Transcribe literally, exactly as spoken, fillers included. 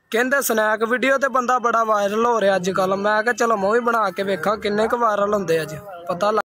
कहते snack video तो बंदा बड़ा वायरल हो रहा अजकल। मैं क्या चलो मैं भी बना के वेखा किन्ने क वायरल होंगे अज पता।